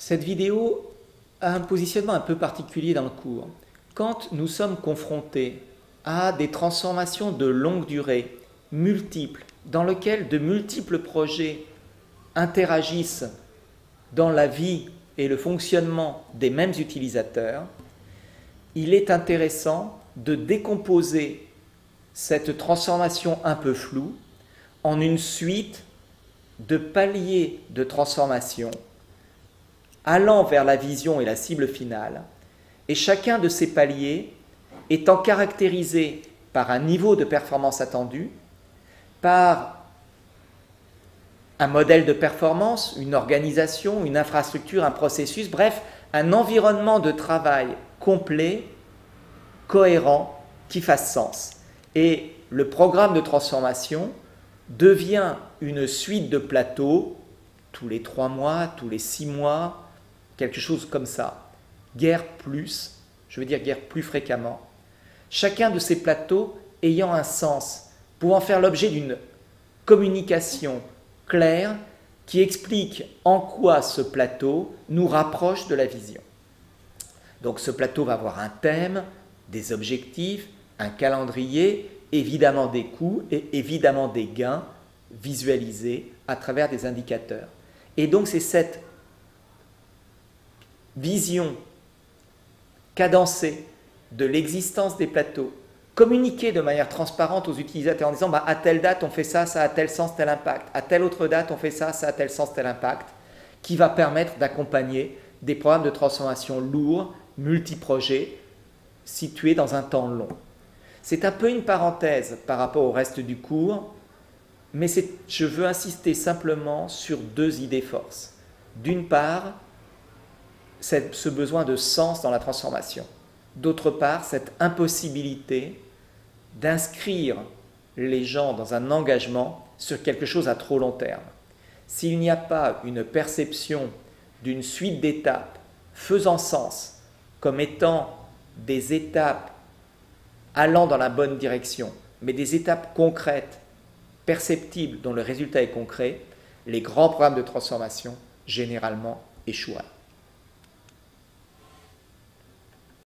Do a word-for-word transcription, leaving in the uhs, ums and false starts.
Cette vidéo a un positionnement un peu particulier dans le cours. Quand nous sommes confrontés à des transformations de longue durée, multiples, dans lesquelles de multiples projets interagissent dans la vie et le fonctionnement des mêmes utilisateurs, il est intéressant de décomposer cette transformation un peu floue en une suite de paliers de transformation allant vers la vision et la cible finale, et chacun de ces paliers étant caractérisé par un niveau de performance attendu, par un modèle de performance, une organisation, une infrastructure, un processus, bref, un environnement de travail complet, cohérent, qui fasse sens. Et le programme de transformation devient une suite de plateaux, tous les trois mois, tous les six mois, quelque chose comme ça, guère plus, je veux dire guère plus fréquemment, chacun de ces plateaux ayant un sens, pouvant faire l'objet d'une communication claire qui explique en quoi ce plateau nous rapproche de la vision. Donc ce plateau va avoir un thème, des objectifs, un calendrier, évidemment des coûts et évidemment des gains visualisés à travers des indicateurs. Et donc c'est cette vision cadencée de l'existence des plateaux, communiquée de manière transparente aux utilisateurs en disant bah, à telle date on fait ça, ça a tel sens, tel impact, à telle autre date on fait ça, ça a tel sens, tel impact, qui va permettre d'accompagner des programmes de transformation lourds, multi-projets, situés dans un temps long. C'est un peu une parenthèse par rapport au reste du cours, mais je veux insister simplement sur deux idées forces. D'une part, ce besoin de sens dans la transformation. D'autre part, cette impossibilité d'inscrire les gens dans un engagement sur quelque chose à trop long terme. S'il n'y a pas une perception d'une suite d'étapes faisant sens comme étant des étapes allant dans la bonne direction, mais des étapes concrètes, perceptibles, dont le résultat est concret, les grands programmes de transformation généralement échouent.